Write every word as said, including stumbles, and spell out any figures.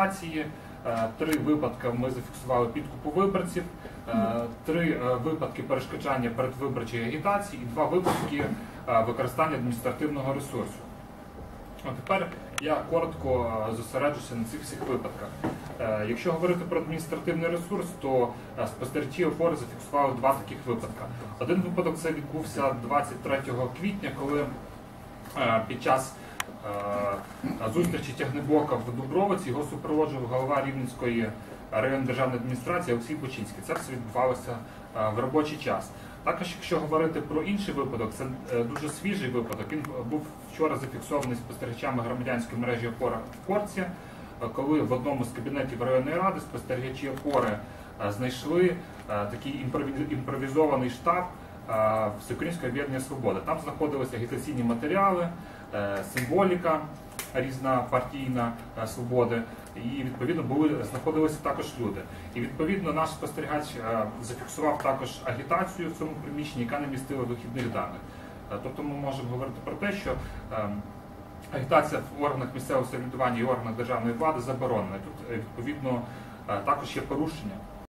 агітації, три випадки ми зафіксували підкупу виборців, три випадки перешкоджання передвиборчої агітації і два випадки використання адміністративного ресурсу. А тепер я коротко зосереджуся на цих всіх випадках. Якщо говорити про адміністративний ресурс, то спостерігачі опори зафіксували два таких випадки. Один випадок це відбувся двадцять третього квітня, коли під час зустрічі Тягнебока в Дубровиці його супроводжував голова Рівненської районної державної адміністрації Олексій Бучинський. Це все відбувалося в робочий час. Також, якщо говорити про інший випадок, це дуже свіжий випадок. Він був вчора зафіксований спостерігачами громадянської мережі «Опора» в Корці, коли в одному з кабінетів районної ради спостерігачі «Опори» знайшли такий імпровізований штаб Всеукраїнського об'єднання «Свобода». Там знаходилися агітаційні матеріали, символіка різна партійна «Свободи», і відповідно були, знаходилися також люди. І відповідно наш спостерігач зафіксував також агітацію в цьому приміщенні, яка не містила вихідних даних. Тобто ми можемо говорити про те, що агітація в органах місцевого самоврядування і органах державної влади заборонена. Тут відповідно також є порушення